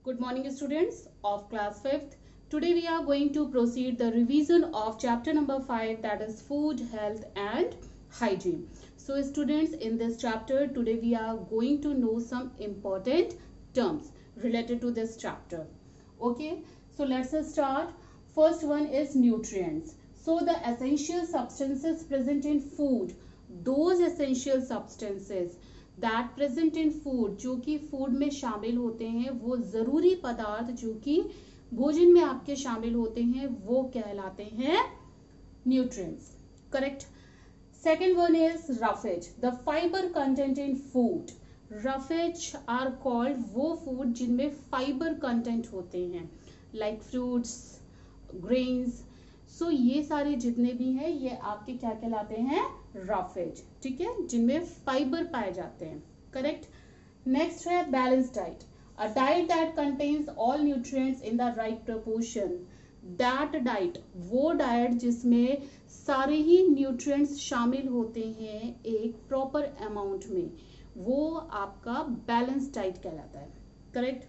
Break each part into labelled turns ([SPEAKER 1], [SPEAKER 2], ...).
[SPEAKER 1] Good morning students of class 5th. Today we are going to proceed the revision of chapter number 5, that is food, health and hygiene. So students, in this chapter today we are going to know some important terms related to this chapter. Okay, so let's start. First one is nutrients. So the essential substances present in food, those essential substances that present in food, जो कि food में शामिल होते हैं, वो जरूरी पदार्थ जो कि भोजन में आपके शामिल होते हैं, वो कहलाते हैं nutrients. Correct. Second one is roughage, the fibre content in food. Roughage are called वो फूड जिनमें फाइबर कंटेंट होते हैं, लाइक फ्रूट्स, ग्रेन्स. सो ये सारे जितने भी हैं ये आपके क्या कहलाते हैं? रफेज. ठीक है, जिनमें फाइबर पाए जाते हैं. करेक्ट. नेक्स्ट है balance diet, a diet that contains all nutrients in the right proportion. That diet, वो डाइट जिसमें सारे ही न्यूट्रिएंट्स शामिल होते हैं एक प्रॉपर अमाउंट में, वो आपका बैलेंस डाइट कहलाता है. Correct.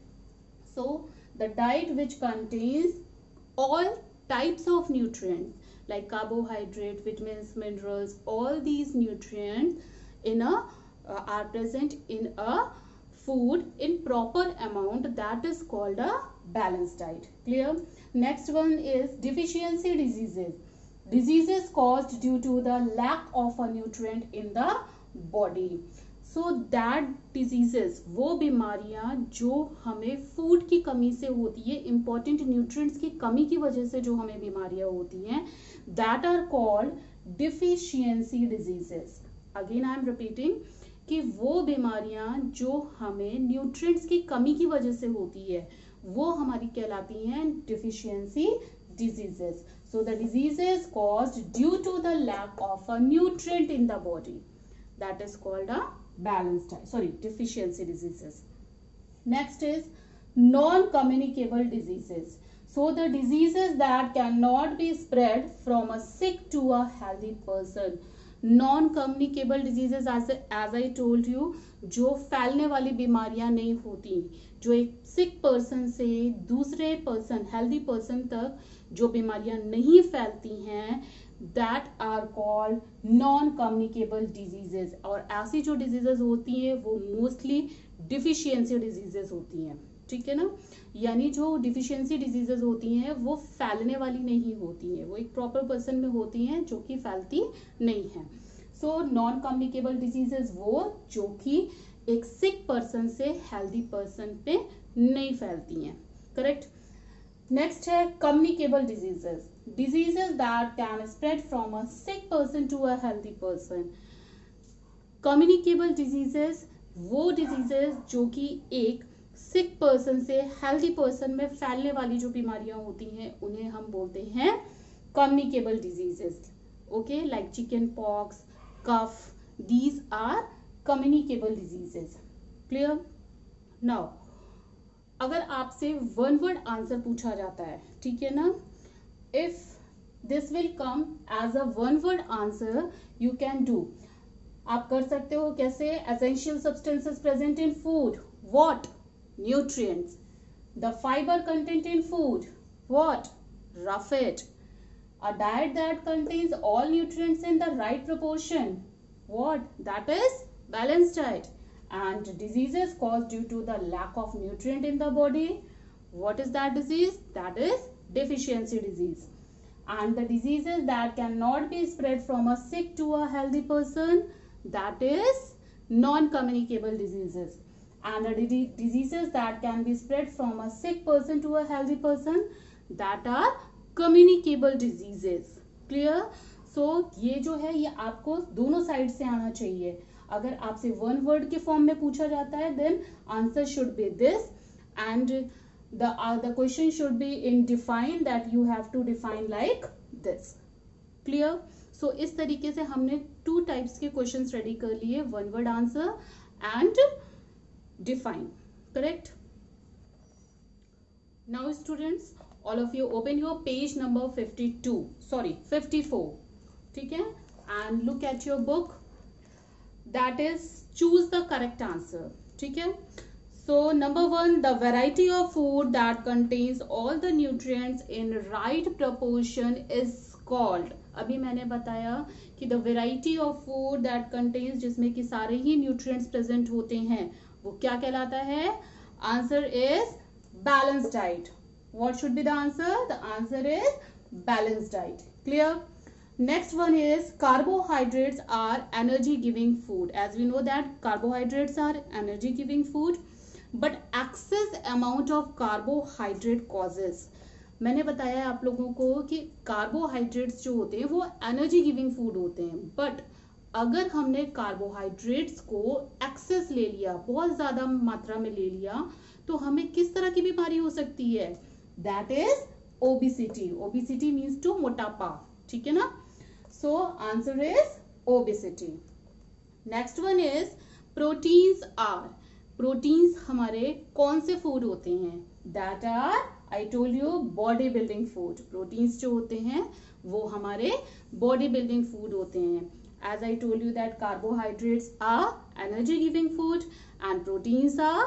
[SPEAKER 1] So the diet which contains all types of nutrients like carbohydrate, vitamins, minerals, all these nutrients in a are present in a food in proper amount, that is called a balanced diet. Clear? Next one is deficiency diseases. Diseases caused due to the lack of a nutrient in the body. So that diseases, वो बीमारियां जो हमें food की कमी से होती है, important nutrients की कमी की वजह से जो हमें बीमारियां होती हैं, that are called deficiency diseases. Again I am repeating कि वो बीमारियां जो हमें न्यूट्रिएंट्स की कमी की वजह से होती है, वो हमारी कहलाती हैं deficiency diseases. So the diseases caused due to the lack of a nutrient in the body, that is called a balanced diet, deficiency diseases. Next is non-communicable diseases. So the diseases that cannot be spread from a sick to a healthy person. Non-communicable diseases, as I told you, जो फैलने वाली बीमारियां नहीं होती, जो एक sick person से दूसरे पर्सन, हेल्दी पर्सन तक जो बीमारियां नहीं फैलती हैं, that are called non communicable diseases. और ऐसी जो डिजीजेस होती हैं वो मोस्टली डिफिशियंसी डिजीजेस होती हैं. ठीक है ना, यानी जो डिफिशियंसी डिजीजेस होती हैं वो फैलने वाली नहीं होती हैं, वो एक प्रॉपर पर्सन में होती हैं जो कि फैलती नहीं है. सो नॉन कम्युनिकेबल डिजीजेस वो जो कि एक सिक पर्सन से हेल्दी पर्सन पे नहीं फैलती हैं. करेक्ट. नेक्स्ट है communicable diseases, diseases that can spread from a sick person to a healthy person. Communicable diseases वो diseases जो कि एक sick person से healthy person में फैलने वाली जो बीमारियां होती हैं उन्हें हम बोलते हैं communicable diseases. Okay, like chicken pox, cough, these are communicable diseases. Clear? Now, अगर आपसे one word answer पूछा जाता है, ठीक है ना, if this will come as a one word answer, you can do. आप कर सकते हो कैसे? essential substances present in food, what? Nutrients. The fiber content in food, what? Roughage. A diet that contains all nutrients in the right proportion, what? That is balanced diet. And diseases caused due to the lack of nutrient in the body, what is that disease? That is deficiency disease. And the diseases that cannot be spread from a sick to a healthy person, that is non-communicable diseases. And the diseases that can be spread from a sick person to a healthy person, that are communicable diseases. Clear? So ये जो है ये आपको दोनों side से आना चाहिए. अगर आपसे वन वर्ड के फॉर्म में पूछा जाता है, then answer should be this, and the question should be in define, that you have to define like this. Clear? So इस तरीके से हमने 2 types के questions ready कर लिए, one word answer and define. Correct? Now students, all of you open your page number 54. ठीक है? And look at your book, that is choose the correct answer. ठीक है? So number one, the variety of food that contains all the nutrients in right proportion is called. अभी मैंने बताया कि the variety of food that contains, जिसमें कि सारे ही nutrients present होते हैं, वो क्या कहलाता है? Answer is balanced diet. What should be the answer? The answer is balanced diet. Clear? Next one is carbohydrates are energy giving food. As we know that carbohydrates are energy giving food, but excess amount of carbohydrate causes. मैंने बताया आप लोगों को कि carbohydrates जो होते हैं वो एनर्जी गिविंग फूड होते हैं, बट अगर हमने कार्बोहाइड्रेट्स को एक्सेस ले लिया, बहुत ज्यादा मात्रा में ले लिया, तो हमें किस तरह की बीमारी हो सकती है? That is obesity. Obesity means to मोटापा. ठीक है ना? So answer is obesity. Next one is proteins are. Proteins हमारे कौन से फूड होते हैं? That are, I told you, body building food. Proteins जो होते हैं वो हमारे बॉडी बिल्डिंग फूड होते हैं. As I told you that carbohydrates are energy giving food and proteins are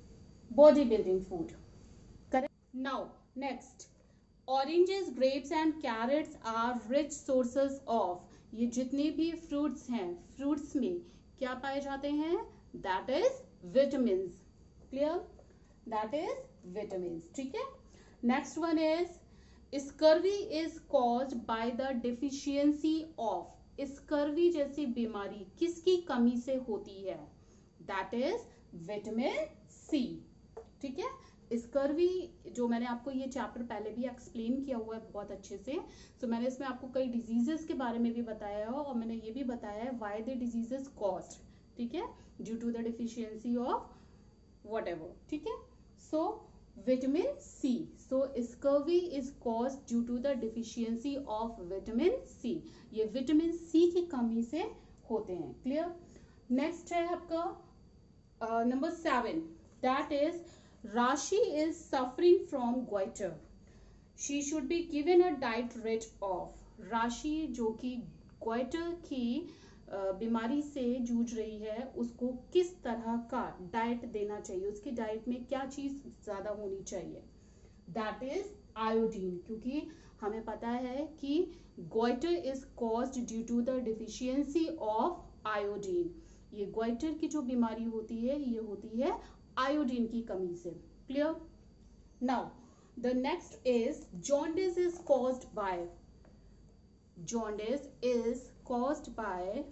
[SPEAKER 1] body building food. Correct? Now next, oranges, grapes and carrots are rich sources of. ये जितने भी fruits हैं, fruits में क्या पाए जाते हैं? That is vitamins. Clear? That is vitamins. ठीक है? Next one is scurvy is caused by the deficiency of. Scurvy जैसी बीमारी किसकी कमी से होती है? That is vitamin C. ठीक है? स्कर्वी जो मैंने आपको ये चैप्टर पहले भी एक्सप्लेन किया हुआ है बहुत अच्छे से. सो मैंने इसमें आपको कई डिजीजेस के बारे में भी बताया है और मैंने ये भी बताया है व्हाई द डिजीजेस कॉज्ड. ठीक है? Due to the deficiency of whatever. ठीक है? So vitamin C. So scurvy is caused due to the deficiency of vitamin C. ये विटामिन सी की कमी से होते हैं. क्लियर? नेक्स्ट है आपका number 7. That is Rashi is suffering from goitre. She should be given a diet rich of. Rashi जो कि गोइटर की बीमारी से जूझ रही है, उसको किस तरह का डाइट देना चाहिए? उसकी डाइट में क्या चीज ज्यादा होनी चाहिए? That is iodine. क्योंकि हमें पता है कि goitre is caused due to the deficiency of iodine. ये गोइटर की जो बीमारी होती है ये होती है आयोडीन की कमी से. Clear? Now the next is jaundice is caused by. Jaundice is caused by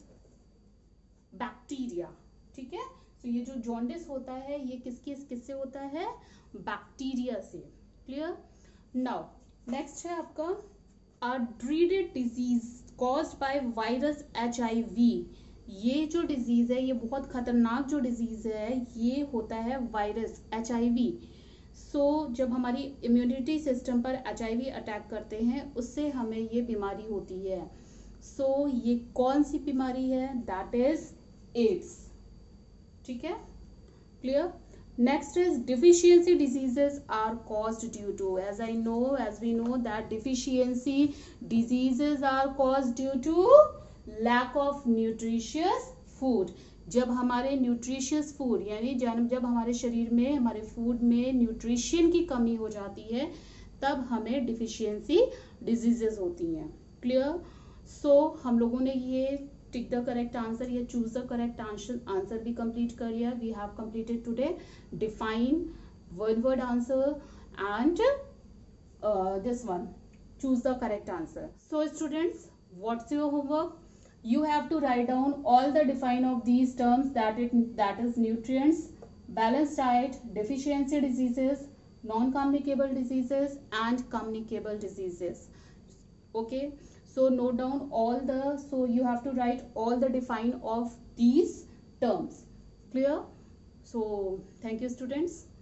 [SPEAKER 1] bacteria. ठीक है? तो ये जो जॉन्डिस होता है ये किससे होता है? बैक्टीरिया से. क्लियर? नाउ नेक्स्ट है आपका a dreaded disease caused by virus HIV. ये जो डिजीज है ये बहुत खतरनाक जो डिजीज है ये होता है वायरस HIV. सो जब हमारी इम्यूनिटी सिस्टम पर HIV अटैक करते हैं उससे हमें ये बीमारी होती है. सो ये कौन सी बीमारी है? That is AIDS. ठीक है? Clear? Next is deficiency diseases are caused due to. As we know that deficiency diseases are caused due to lack of nutritious food. जब हमारे न्यूट्रिशियस फूड यानी जब हमारे शरीर में हमारे फूड में न्यूट्रिशन की कमी हो जाती है तब हमें डिफिशियंसी डिजीजेस होती हैं. क्लियर? सो हम लोगों ने ये टिक द करेक्ट आंसर या चूज द करेक्ट आंसर भी कंप्लीट कर लिया. We have completed today define, one word answer and this one choose the correct answer. So students, what's your homework? You have to write down all the define of these terms, that is nutrients, balanced diet, deficiency diseases, non-communicable diseases and communicable diseases. Okay, so note down so you have to write all the define of these terms. Clear? So thank you students.